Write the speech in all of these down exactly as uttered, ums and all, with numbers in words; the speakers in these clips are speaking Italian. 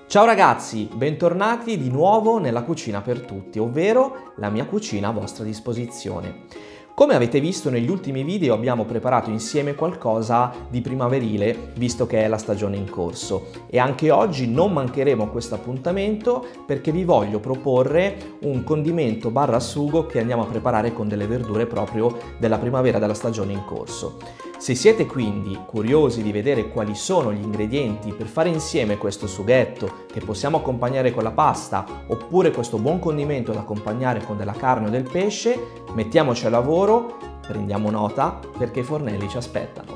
Ciao ragazzi, bentornati di nuovo nella Cucina per Tutti, ovvero la mia cucina a vostra disposizione. Come avete visto negli ultimi video abbiamo preparato insieme qualcosa di primaverile, visto che è la stagione in corso. E anche oggi non mancheremo a questo appuntamento perché vi voglio proporre un condimento barra sugo che andiamo a preparare con delle verdure proprio della primavera, della stagione in corso. Se siete quindi curiosi di vedere quali sono gli ingredienti per fare insieme questo sughetto che possiamo accompagnare con la pasta oppure questo buon condimento da accompagnare con della carne o del pesce, mettiamoci al lavoro, prendiamo nota perché i fornelli ci aspettano.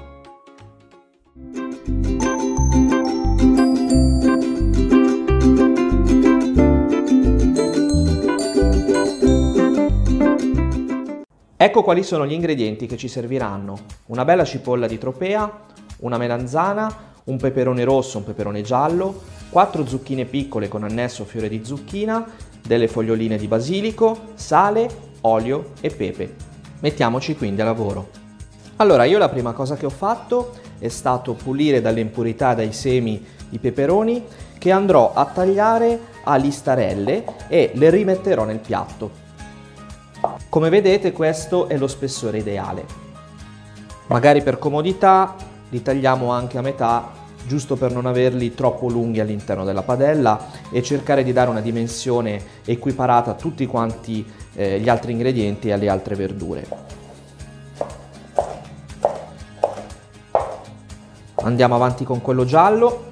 Ecco quali sono gli ingredienti che ci serviranno: una bella cipolla di tropea, una melanzana, un peperone rosso, un peperone giallo, quattro zucchine piccole con annesso fiore di zucchina, delle foglioline di basilico, sale, olio e pepe. Mettiamoci quindi a lavoro. Allora, io la prima cosa che ho fatto è stato pulire dalle impurità e dai semi i peperoni che andrò a tagliare a listarelle e le rimetterò nel piatto. Come vedete questo è lo spessore ideale. Magari per comodità li tagliamo anche a metà, giusto per non averli troppo lunghi all'interno della padella e cercare di dare una dimensione equiparata a tutti quanti eh, gli altri ingredienti e alle altre verdure. Andiamo avanti con quello giallo.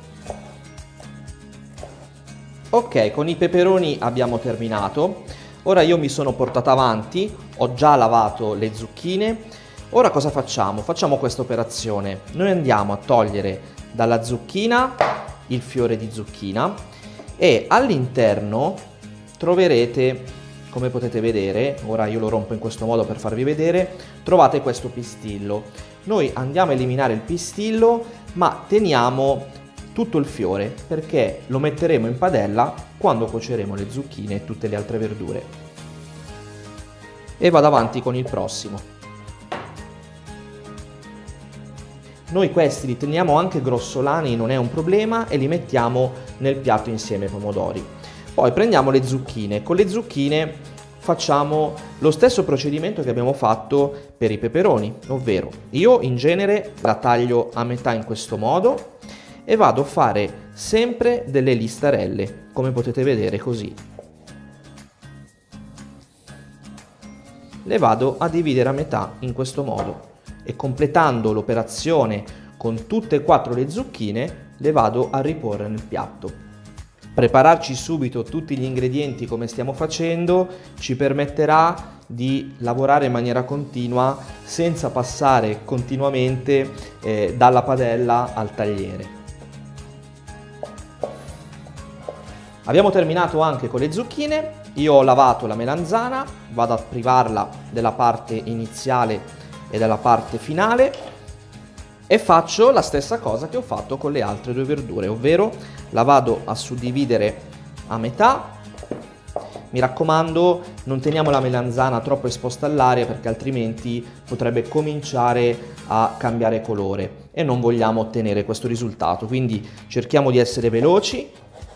Ok, con i peperoni abbiamo terminato. Ora io mi sono portata avanti, ho già lavato le zucchine. Ora cosa facciamo? Facciamo questa operazione. Noi andiamo a togliere dalla zucchina il fiore di zucchina e all'interno troverete, come potete vedere, ora io lo rompo in questo modo per farvi vedere, trovate questo pistillo. Noi andiamo a eliminare il pistillo, ma teniamo tutto il fiore perché lo metteremo in padella quando cuoceremo le zucchine e tutte le altre verdure. E vado avanti con il prossimo. Noi questi li teniamo anche grossolani, non è un problema, e li mettiamo nel piatto insieme ai pomodori. Poi prendiamo le zucchine. Con le zucchine facciamo lo stesso procedimento che abbiamo fatto per i peperoni, ovvero io in genere la taglio a metà in questo modo e vado a fare sempre delle listarelle, come potete vedere così. Le vado a dividere a metà in questo modo e completando l'operazione con tutte e quattro le zucchine le vado a riporre nel piatto. Prepararci subito tutti gli ingredienti come stiamo facendo ci permetterà di lavorare in maniera continua senza passare continuamente eh, dalla padella al tagliere. Abbiamo terminato anche con le zucchine. Io ho lavato la melanzana, vado a privarla della parte iniziale e della parte finale e faccio la stessa cosa che ho fatto con le altre due verdure, ovvero la vado a suddividere a metà. Mi raccomando, non teniamo la melanzana troppo esposta all'aria perché altrimenti potrebbe cominciare a cambiare colore e non vogliamo ottenere questo risultato, quindi cerchiamo di essere veloci.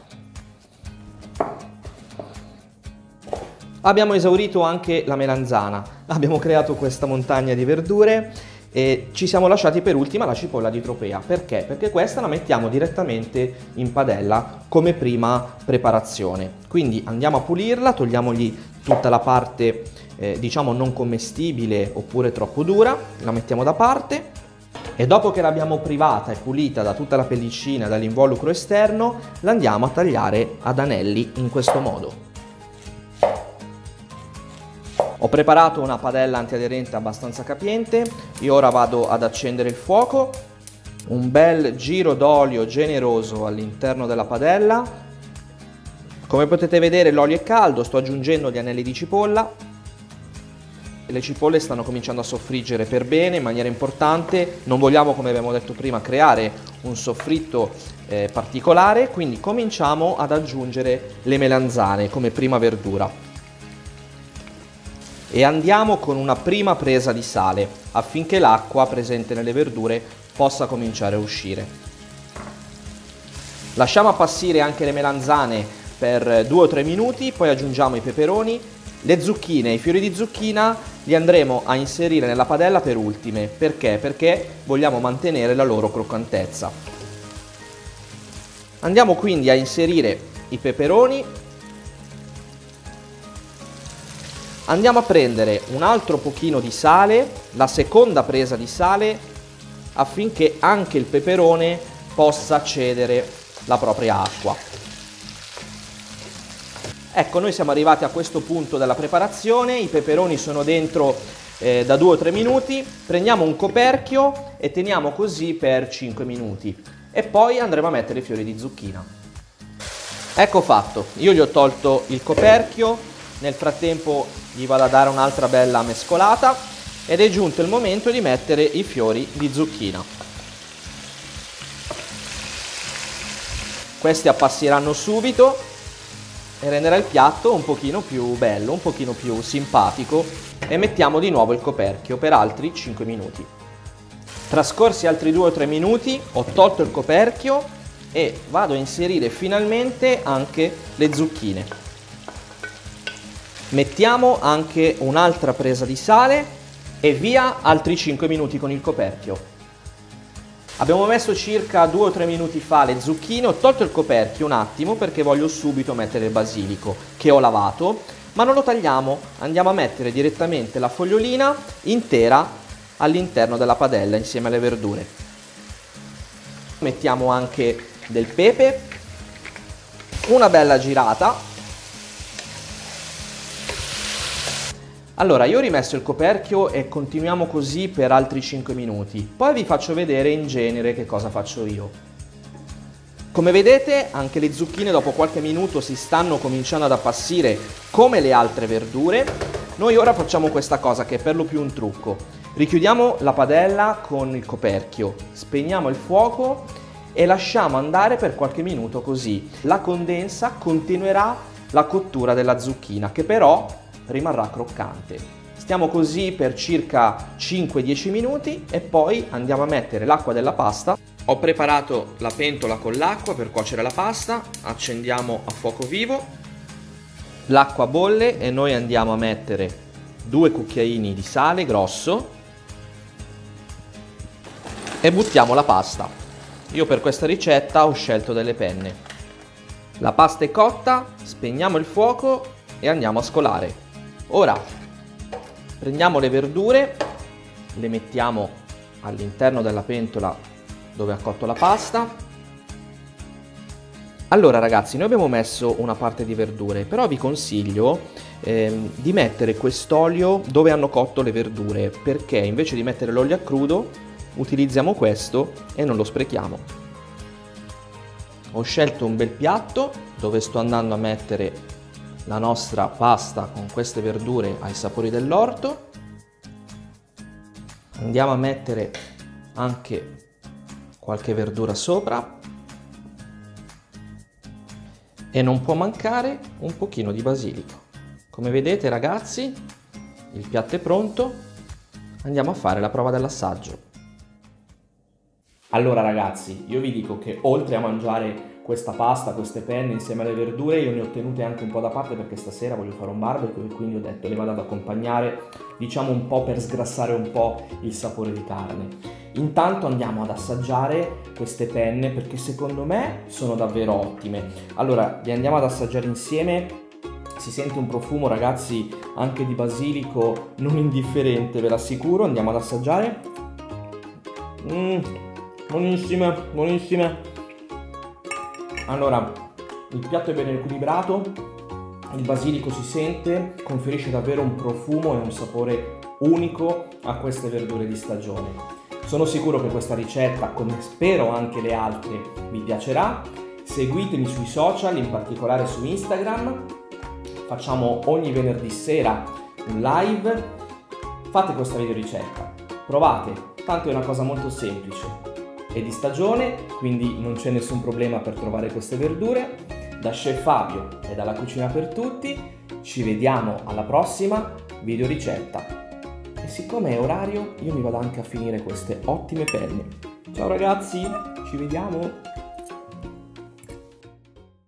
Abbiamo esaurito anche la melanzana, abbiamo creato questa montagna di verdure e ci siamo lasciati per ultima la cipolla di tropea. Perché? Perché questa la mettiamo direttamente in padella come prima preparazione. Quindi andiamo a pulirla, togliamogli tutta la parte eh, diciamo non commestibile oppure troppo dura, la mettiamo da parte e dopo che l'abbiamo privata e pulita da tutta la pellicina, dall'involucro esterno, la andiamo a tagliare ad anelli in questo modo. Ho preparato una padella antiaderente abbastanza capiente, io ora vado ad accendere il fuoco, un bel giro d'olio generoso all'interno della padella. Come potete vedere l'olio è caldo, sto aggiungendo gli anelli di cipolla. Le cipolle stanno cominciando a soffriggere per bene in maniera importante, non vogliamo, come abbiamo detto prima, creare un soffritto eh, particolare, quindi cominciamo ad aggiungere le melanzane come prima verdura. E andiamo con una prima presa di sale affinché l'acqua presente nelle verdure possa cominciare a uscire. Lasciamo appassire anche le melanzane per due o tre minuti, poi aggiungiamo i peperoni. Le zucchine, i fiori di zucchina li andremo a inserire nella padella per ultime. Perché? Perché vogliamo mantenere la loro croccantezza. Andiamo quindi a inserire i peperoni. Andiamo a prendere un altro pochino di sale, la seconda presa di sale, affinché anche il peperone possa cedere la propria acqua. Ecco, noi siamo arrivati a questo punto della preparazione, i peperoni sono dentro eh, da due o tre minuti, prendiamo un coperchio e teniamo così per cinque minuti e poi andremo a mettere i fiori di zucchina. Ecco fatto, io gli ho tolto il coperchio, nel frattempo gli vado a dare un'altra bella mescolata ed è giunto il momento di mettere i fiori di zucchina. Questi appassiranno subito e renderà il piatto un pochino più bello, un pochino più simpatico, e mettiamo di nuovo il coperchio per altri cinque minuti. Trascorsi altri due o tre minuti ho tolto il coperchio e vado a inserire finalmente anche le zucchine. Mettiamo anche un'altra presa di sale e via altri cinque minuti con il coperchio. Abbiamo messo circa due o tre minuti fa le zucchine, ho tolto il coperchio un attimo perché voglio subito mettere il basilico che ho lavato, ma non lo tagliamo, andiamo a mettere direttamente la fogliolina intera all'interno della padella insieme alle verdure. Mettiamo anche del pepe, una bella girata. Allora, io ho rimesso il coperchio e continuiamo così per altri cinque minuti. Poi vi faccio vedere in genere che cosa faccio io. Come vedete, anche le zucchine dopo qualche minuto si stanno cominciando ad appassire come le altre verdure. Noi ora facciamo questa cosa che è per lo più un trucco. Richiudiamo la padella con il coperchio, spegniamo il fuoco e lasciamo andare per qualche minuto così. La condensa continuerà la cottura della zucchina, che però rimarrà croccante. Stiamo così per circa cinque dieci minuti e poi andiamo a mettere l'acqua della pasta. Ho preparato la pentola con l'acqua per cuocere la pasta, accendiamo a fuoco vivo, l'acqua bolle e noi andiamo a mettere due cucchiaini di sale grosso e buttiamo la pasta. Io per questa ricetta ho scelto delle penne. La pasta è cotta, spegniamo il fuoco e andiamo a scolare. Ora prendiamo le verdure, le mettiamo all'interno della pentola dove ha cotto la pasta. Allora ragazzi, noi abbiamo messo una parte di verdure, però vi consiglio ehm, di mettere quest'olio dove hanno cotto le verdure, perché invece di mettere l'olio a crudo utilizziamo questo e non lo sprechiamo. Ho scelto un bel piatto dove sto andando a mettere la nostra pasta con queste verdure ai sapori dell'orto. Andiamo a mettere anche qualche verdura sopra e non può mancare un pochino di basilico. Come vedete ragazzi, il piatto è pronto, andiamo a fare la prova dell'assaggio. Allora ragazzi, io vi dico che oltre a mangiare questa pasta, queste penne insieme alle verdure, io ne ho tenute anche un po' da parte perché stasera voglio fare un barbecue e quindi ho detto le vado ad accompagnare, diciamo un po' per sgrassare un po' il sapore di carne. Intanto andiamo ad assaggiare queste penne perché secondo me sono davvero ottime. Allora, le andiamo ad assaggiare insieme. Si sente un profumo ragazzi anche di basilico non indifferente, ve l'assicuro. Andiamo ad assaggiare. Mmm, buonissime, buonissime. Allora, il piatto è ben equilibrato, il basilico si sente, conferisce davvero un profumo e un sapore unico a queste verdure di stagione. Sono sicuro che questa ricetta, come spero anche le altre, vi piacerà. Seguitemi sui social, in particolare su Instagram. Facciamo ogni venerdì sera un live. Fate questa video ricetta, provate, tanto è una cosa molto semplice. È di stagione, quindi non c'è nessun problema per trovare queste verdure. Da Chef Fabio e dalla Cucina per Tutti ci vediamo alla prossima video ricetta. E siccome è orario, io mi vado anche a finire queste ottime penne. Ciao ragazzi, ci vediamo!